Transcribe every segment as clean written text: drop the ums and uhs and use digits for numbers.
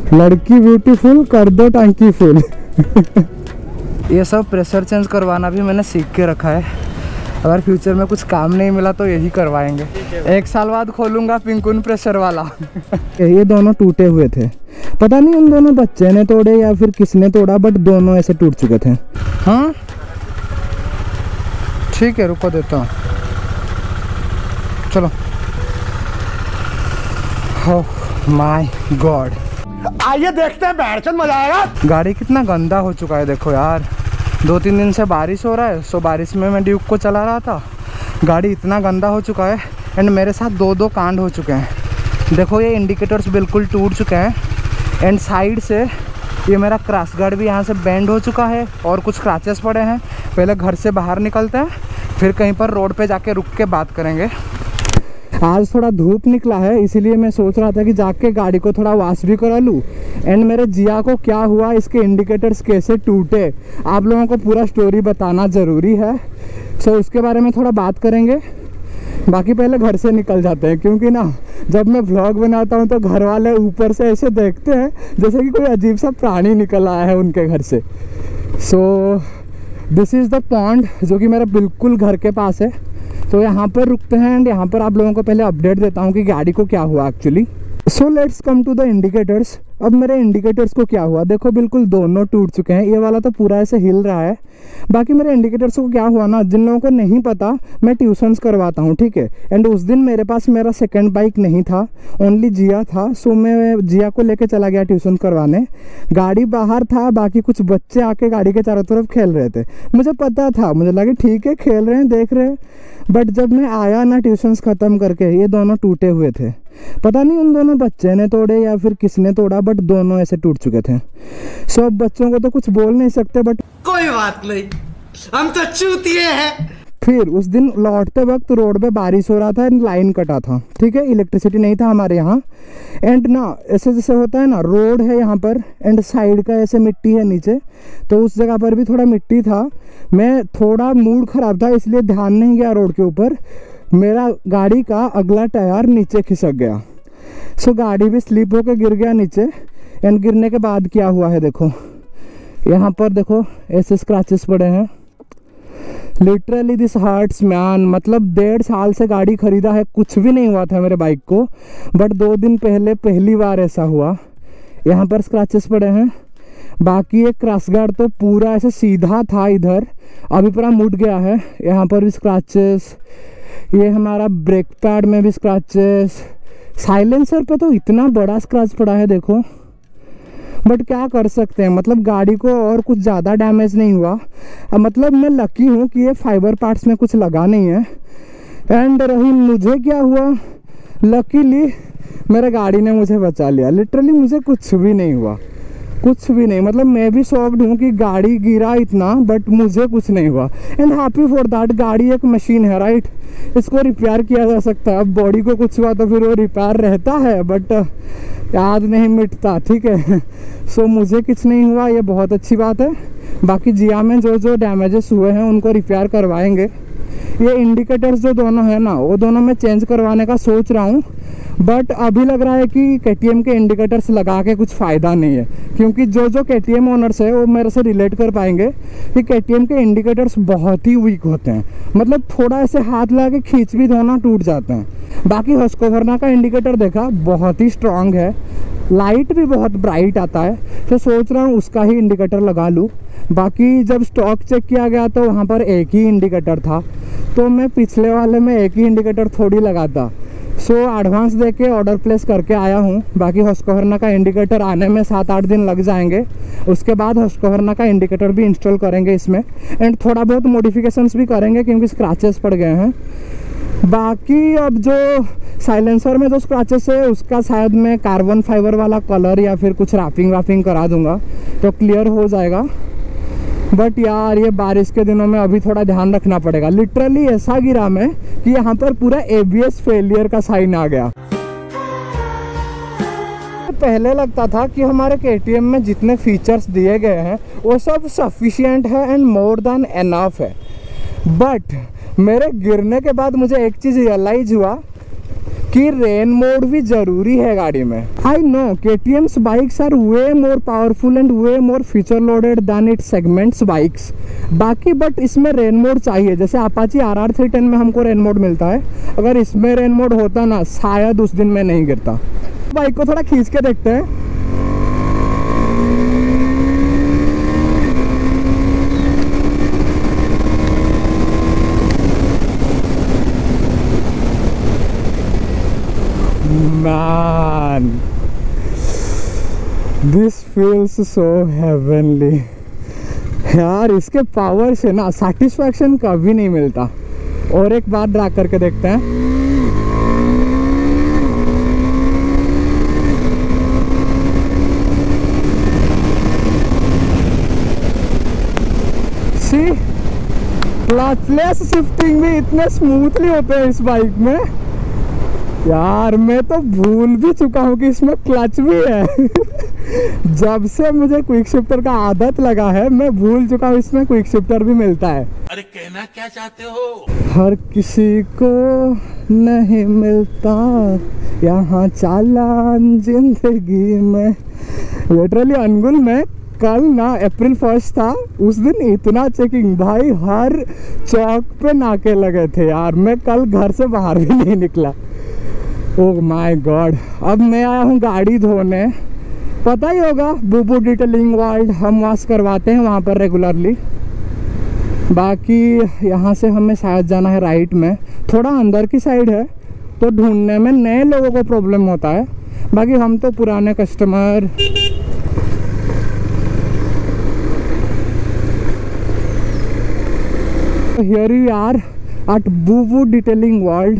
लड़की ब्यूटीफुल कर दो टंकी फुल। ये सब प्रेशर चेंज करवाना भी मैंने सीख के रखा है, अगर फ्यूचर में कुछ काम नहीं मिला तो यही करवाएंगे। 1 साल बाद खोलूंगा पिंकुन प्रेशर वाला। ये दोनों टूटे हुए थे, पता नहीं उन दोनों बच्चे ने तोड़े या फिर किसने तोड़ा, बट दोनों ऐसे टूट चुके थे। हाँ ठीक है, रुको देता हूँ, चलो। ओह माय गॉड, आइए देखते हैं, बैठचंद मजा आएगा। गाड़ी कितना गंदा हो चुका है देखो यार। 2-3 दिन से बारिश हो रहा है, सो बारिश में मैं ड्यूक को चला रहा था, गाड़ी इतना गंदा हो चुका है। एंड मेरे साथ 2 कांड हो चुके हैं। देखो ये इंडिकेटर्स बिल्कुल टूट चुके हैं, एंड साइड से ये मेरा क्रैश गार्ड भी यहाँ से बेंड हो चुका है और कुछ क्रैचेस पड़े हैं। पहले घर से बाहर निकलते हैं, फिर कहीं पर रोड पे जाके रुक के बात करेंगे। आज थोड़ा धूप निकला है, इसीलिए मैं सोच रहा था कि जाके गाड़ी को थोड़ा वॉश भी करा लूँ। एंड मेरे जिया को क्या हुआ, इसके इंडिकेटर्स कैसे टूटे, आप लोगों को पूरा स्टोरी बताना ज़रूरी है। सो उसके बारे में थोड़ा बात करेंगे। बाकी पहले घर से निकल जाते हैं, क्योंकि ना जब मैं व्लॉग बनाता हूँ तो घर वाले ऊपर से ऐसे देखते हैं जैसे कि कोई अजीब सा प्राणी निकल आया है उनके घर से। So this is the pond जो कि मेरे बिल्कुल घर के पास है। तो यहाँ पर रुकते हैं एंड यहाँ पर आप लोगों को पहले अपडेट देता हूँ कि गाड़ी को क्या हुआ actually. So let's come to the indicators. अब मेरे इंडिकेटर्स को क्या हुआ, देखो बिल्कुल दोनों टूट चुके हैं। ये वाला तो पूरा ऐसे हिल रहा है। बाकी मेरे इंडिकेटर्स को क्या हुआ ना, जिन लोगों को नहीं पता, मैं ट्यूशन्स करवाता हूँ, ठीक है। एंड उस दिन मेरे पास मेरा सेकंड बाइक नहीं था, ओनली जिया था। सो मैं जिया को लेके चला गया ट्यूशन करवाने। गाड़ी बाहर था, बाकी कुछ बच्चे आके गाड़ी के चारों तरफ खेल रहे थे। मुझे पता था, मुझे लगा ठीक है खेल रहे हैं, देख रहे हैं। बट जब मैं आया ना ट्यूशन्स ख़त्म करके, ये दोनों टूटे हुए थे। पता नहीं उन दोनों बच्चे ने तोड़े या फिर किसने तोड़ा, बट दोनों ऐसे टूट चुके थे। सो अब बच्चों को तो कुछ बोल नहीं सकते, बट कोई बात नहीं, हम तो चूतिए हैं। फिर उस दिन लौटते वक्त रोड पे बारिश हो रहा था एंड लाइन कटा था, ठीक है। इलेक्ट्रिसिटी नहीं था हमारे यहाँ। एंड ना ऐसे जैसे होता है ना, रोड है यहाँ पर एंड साइड का ऐसे मिट्टी है नीचे, तो उस जगह पर भी थोड़ा मिट्टी था। मैं थोड़ा मूड ख़राब था, इसलिए ध्यान नहीं गया रोड के ऊपर। मेरा गाड़ी का अगला टायर नीचे खिसक गया। सो गाड़ी भी स्लिप होकर गिर गया नीचे। एंड गिरने के बाद क्या हुआ है देखो, यहाँ पर देखो ऐसे स्क्रैचेस पड़े हैं। Literally this hurts man. मतलब 1.5 साल से गाड़ी खरीदा है, कुछ भी नहीं हुआ था मेरे बाइक को, बट 2 दिन पहले पहली बार ऐसा हुआ। यहाँ पर स्क्रैचेस पड़े हैं। बाकी एक क्रैश गार्ड तो पूरा ऐसे सीधा था इधर, अभी पूरा मुड़ गया है। यहाँ पर भी स्क्रैचेस, ये हमारा ब्रेक पैड में भी स्क्रैचेस, साइलेंसर पे तो इतना बड़ा स्क्रैच पड़ा है देखो। बट क्या कर सकते हैं, मतलब गाड़ी को और कुछ ज़्यादा डैमेज नहीं हुआ। मतलब मैं लकी हूँ कि ये फाइबर पार्ट्स में कुछ लगा नहीं है। एंड रही मुझे क्या हुआ, लकीली मेरे गाड़ी ने मुझे बचा लिया। लिटरली मुझे कुछ भी नहीं हुआ, कुछ भी नहीं। मतलब मैं भी शॉक्ड हूँ कि गाड़ी गिरा इतना, बट मुझे कुछ नहीं हुआ। And happy for that. गाड़ी एक मशीन है, राइट, इसको रिपेयर किया जा सकता है। अब बॉडी को कुछ हुआ तो फिर वो रिपेयर रहता है, बट याद नहीं मिटता, ठीक है। सो मुझे कुछ नहीं हुआ, ये बहुत अच्छी बात है। बाकी जिया में जो जो डैमेजेस हुए हैं उनको रिपेयर करवाएंगे। ये इंडिकेटर्स जो दोनों हैं ना, वो दोनों मैं चेंज करवाने का सोच रहा हूँ, बट अभी लग रहा है कि KTM के इंडिकेटर्स लगा के कुछ फ़ायदा नहीं है, क्योंकि जो जो KTM ओनर्स है वो मेरे से रिलेट कर पाएंगे कि KTM के इंडिकेटर्स बहुत ही वीक होते हैं। मतलब थोड़ा ऐसे हाथ लगा के खींच भी दो ना, टूट जाते हैं। बाकी हस्कवर्ना का इंडिकेटर देखा, बहुत ही स्ट्रांग है, लाइट भी बहुत ब्राइट आता है। तो सोच रहा हूँ उसका ही इंडिकेटर लगा लूँ। बाकी जब स्टॉक चेक किया गया तो वहाँ पर एक ही इंडिकेटर था, तो मैं पिछले वाले में एक ही इंडिकेटर थोड़ी लगाता। सो एडवांस दे के ऑर्डर प्लेस करके आया हूँ। बाकी हस्कवर्ना का इंडिकेटर आने में 7-8 दिन लग जाएंगे। उसके बाद हस्कवर्ना का इंडिकेटर भी इंस्टॉल करेंगे इसमें, एंड थोड़ा बहुत मॉडिफिकेशंस भी करेंगे क्योंकि स्क्रैचेस पड़ गए हैं। बाकी अब जो साइलेंसर में जो स्क्रैचेस है उसका शायद मैं कार्बन फाइबर वाला कलर या फिर कुछ रैपिंग करा दूंगा तो क्लियर हो जाएगा। बट यार ये बारिश के दिनों में अभी थोड़ा ध्यान रखना पड़ेगा। लिटरली ऐसा गिरा मैं कि यहाँ पर पूरा ABS फेलियर का साइन आ गया। पहले लगता था कि हमारे KTM में जितने फीचर्स दिए गए हैं वो सब सफिशिएंट है एंड मोर देन एनफ है, बट मेरे गिरने के बाद मुझे एक चीज़ रियलाइज हुआ कि रेन मोड भी जरूरी है गाड़ी में। I know KTM's bikes are way more powerful and way more feature loaded than it segments bikes बाकी, बट इसमें रेन मोड चाहिए। जैसे अपाची RR 310 में हमको रेन मोड मिलता है, अगर इसमें रेन मोड होता ना शायद उस दिन मैं नहीं गिरता। बाइक को थोड़ा खींच के देखते हैं। Man, this feels so heavenly। यार इसके पावर से ना सेटिस्फैक्शन कभी नहीं मिलता। और एक बार ड्रैग करके देखते हैं। सी क्लचलेस शिफ्टिंग भी इतने स्मूथली होते हैं इस बाइक में। यार मैं तो भूल भी चुका हूँ कि इसमें क्लच भी है। जब से मुझे क्विक शिफ्टर का आदत लगा है मैं भूल चुका हूँ इसमें क्विक शिफ्टर भी मिलता है। अरे कहना क्या चाहते हो? हर किसी को नहीं मिलता यहाँ चालान जिंदगी में। लिटरली अनगुल में कल ना अप्रैल 1 था, उस दिन इतना चेकिंग भाई, हर चौक पे नाके लगे थे यार। मैं कल घर से बाहर भी नहीं निकला। Oh my God. अब मैं आया हूँ गाड़ी धोने। पता ही होगा बुबू डिटेलिंग वर्ल्ड, हम वॉश करवाते हैं वहाँ पर रेगुलरली। बाकी यहाँ से हमें शायद जाना है राइट में, थोड़ा अंदर की साइड है तो ढूंढने में नए लोगों को प्रॉब्लम होता है, बाकी हम तो पुराने customer. Here we are at Bubu detailing world.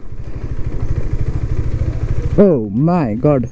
Oh my God.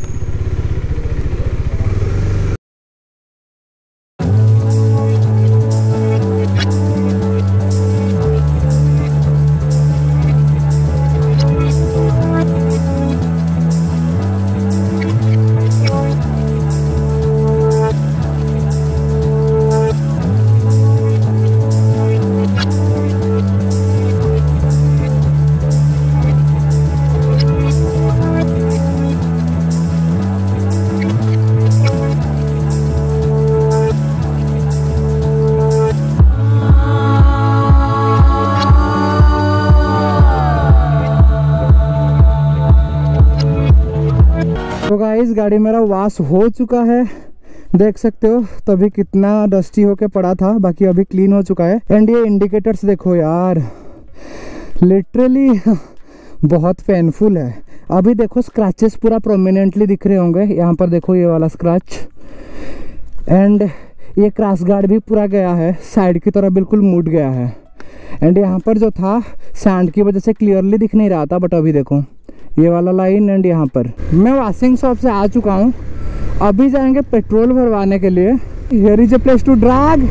तो गाइस गाड़ी मेरा वॉश हो चुका है, देख सकते हो तभी कितना डस्टी होके पड़ा था, बाकी अभी क्लीन हो चुका है। एंड ये इंडिकेटर्स देखो यार, लिटरली बहुत पेनफुल है। अभी देखो स्क्रैचेस पूरा प्रोमिनेंटली दिख रहे होंगे, यहाँ पर देखो ये वाला स्क्रैच। एंड ये क्रॉस गार्ड भी पूरा गया है, साइड की तरफ बिल्कुल मुड़ गया है। एंड यहाँ पर जो था सैंड की वजह से क्लियरली दिख नहीं रहा था, बट अभी देखो ये वाला लाइन। एंड यहाँ पर मैं वॉशिंग शॉप से आ चुका हूँ, अभी जाएंगे पेट्रोल भरवाने के लिए। Here is a place to drag.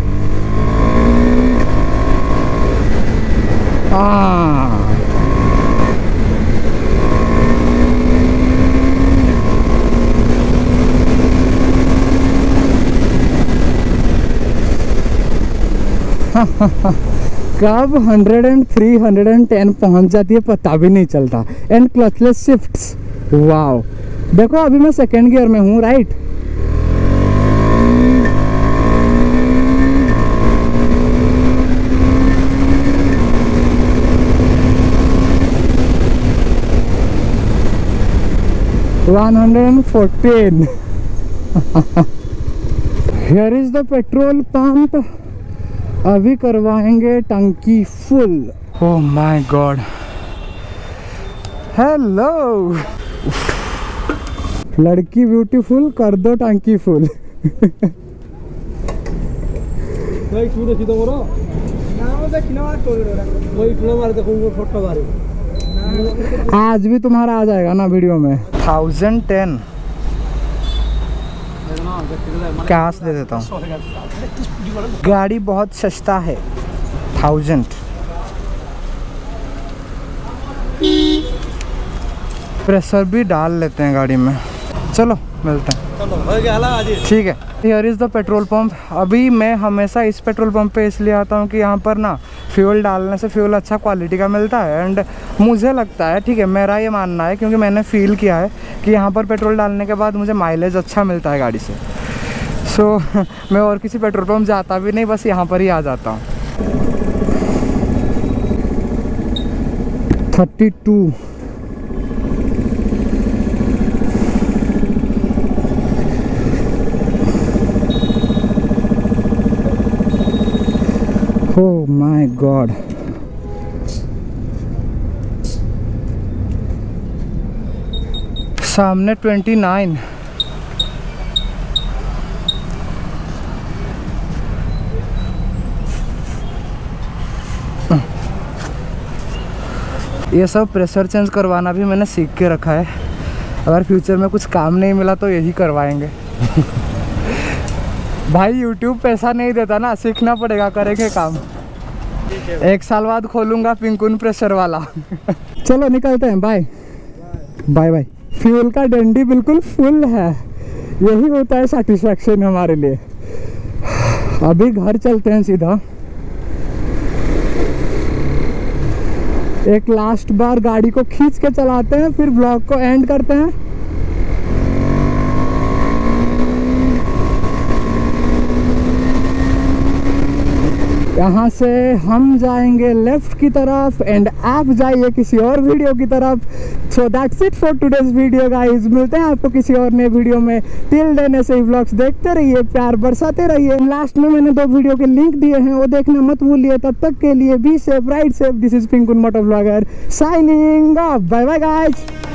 कब 103 110 पहुंच जाती है पता भी नहीं चलता। And clutchless shifts, wow. देखो अभी मैं सेकेंड गियर में हूँ, right. Here is the petrol pump. अभी करवाएंगे टंकी full. Oh my God, hello लड़की ब्यूटीफुल, कर दो टंकी फुल। आज भी तुम्हारा आ जाएगा ना वीडियो में। 1010 कैश दे देता हूँ, गाड़ी बहुत सस्ता है। 1000 प्रेशर भी डाल लेते हैं गाड़ी में। चलो मिलते हैं। ठीक है, here is the petrol pump. अभी मैं हमेशा इस पेट्रोल पंप पे इसलिए आता हूँ कि यहाँ पर ना फ्यूल डालने से फ्यूल अच्छा क्वालिटी का मिलता है। एंड मुझे लगता है, ठीक है, मेरा ये मानना है क्योंकि मैंने फील किया है कि यहाँ पर पेट्रोल डालने के बाद मुझे माइलेज अच्छा मिलता है गाड़ी से। सो मैं और किसी पेट्रोल पंप जाता भी नहीं, बस यहाँ पर ही आ जाता हूँ। 32 Oh my God. सामने 29। ये सब प्रेशर चेंज करवाना भी मैंने सीख के रखा है। अगर फ्यूचर में कुछ काम नहीं मिला तो यही करवाएंगे। भाई YouTube पैसा नहीं देता ना, सीखना पड़ेगा, करेंगे काम। 1 साल बाद खोलूंगा पिंकुन प्रेशर वाला। चलो निकलते हैं, बाय बाय बाय। फ्यूल का डंडी बिल्कुल फुल है, यही होता है सेटिस्फैक्शन हमारे लिए। अभी घर चलते हैं सीधा। एक लास्ट बार गाड़ी को खींच के चलाते हैं, फिर ब्लॉग को एंड करते हैं। यहाँ से हम जाएंगे लेफ्ट की तरफ एंड आप जाइए किसी और वीडियो की तरफ। So that's it for today's video guys. मिलते हैं आपको किसी और नए वीडियो में। टिल देन ऐसे ही व्लॉग्स देखते रहिए, प्यार बरसाते रहिए। लास्ट में मैंने 2 वीडियो के लिंक दिए हैं, वो देखना मत भूलिए। तब तक के लिए be safe, ride safe. This is Pinkun moto vlogger signing off. Bye bye guys.